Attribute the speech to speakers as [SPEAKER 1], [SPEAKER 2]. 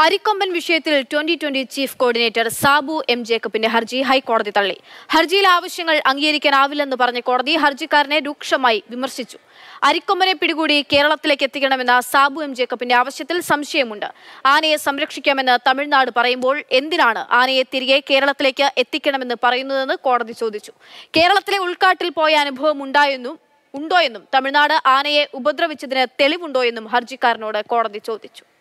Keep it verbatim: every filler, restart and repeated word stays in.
[SPEAKER 1] Arikomban വിഷയത്തിൽ twenty twenty chief coordinator Sabu M ജേക്കബിന്റെ ഹർജി ഹൈക്കോടതി തള്ളി. ഹർജിയിലെ ആവശ്യങ്ങൾ അംഗീകരിക്കാനാവില്ലെന്ന് പറഞ്ഞ കോടതി ഹർജിക്കാരനെ രൂക്ഷമായി വിമർശിച്ചു. അരിക്കൊമ്പനെ പിടികൂടി കേരളത്തിലേക്ക് എത്തിക്കണമെന്ന സാബു എം ജേക്കബിന്റെ ആവശ്യത്തിൽ സംശയമുണ്ട്. ആനയെ സംരക്ഷിക്കാമെന്ന് തമിഴ്നാട് പറയുമ്പോൾ എന്തിനാണ് ആനയെ തിരികെ കേരളത്തിലേക്ക് എത്തിക്കണമെന്ന് പറയുന്നതെന്ന് കോടതി ചോദിച്ചു. കേരളത്തിലെ ഉൾക്കാട്ടിൽ പോയ അനുഭവം ഉണ്ടായെന്നും ഉണ്ടോയെന്നും തമിഴ്നാട് ആനയെ ഉപദ്രവിച്ചതിന് തെളിവുണ്ടോയെന്നും ഹർജിക്കാരനോട് കോടതി ചോദിച്ചു.